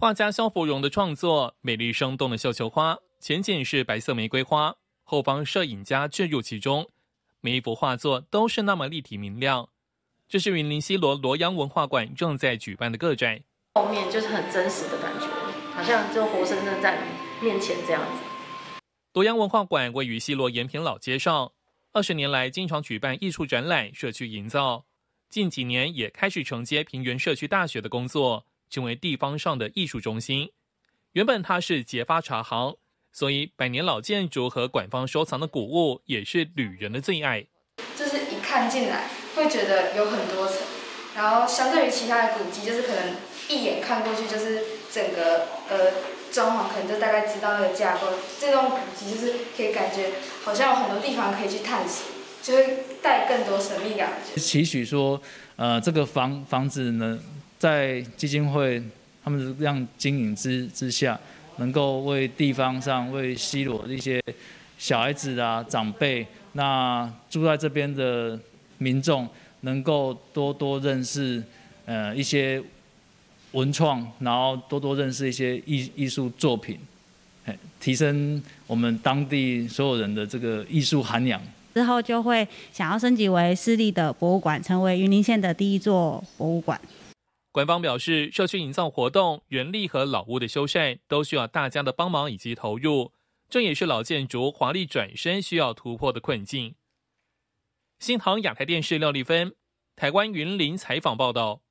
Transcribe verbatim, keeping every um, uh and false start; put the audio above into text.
画家萧芙蓉的创作，美丽生动的绣球花，前景是白色玫瑰花，后方摄影家置入其中，每一幅画作都是那么立体明亮。这是云林西螺罗阳文化馆正在举办的个展， 后面就是很真实的感觉，好像就活生生在你面前这样子。 罗阳文化馆位于西螺延平老街上，二十年来经常举办艺术展览、社区营造，近几年也开始承接平原社区大学的工作，成为地方上的艺术中心。原本它是结发茶行，所以百年老建筑和馆方收藏的古物也是旅人的最爱。 就是一看进来会觉得有很多层，然后相对于其他的古迹，就是可能一眼看过去就是整个呃装潢，可能就大概知道那个架构。这种古迹就是可以感觉好像有很多地方可以去探索，就会带更多神秘感。 期许说，呃，这个房房子呢，在基金会他们这样经营之之下，能够为地方上、为西螺的一些小孩子啊、长辈，那住在这边的民众，能够多多认识呃一些文创，然后多多认识一些艺艺术作品，提升我们当地所有人的这个艺术涵养。 之后就会想要升级为私立的博物馆，成为云林县的第一座博物馆。 官方表示，社区营造活动、人力和老屋的修缮都需要大家的帮忙以及投入，这也是老建筑华丽转身需要突破的困境。新唐亚太电视廖丽芬，台湾云林采访报道。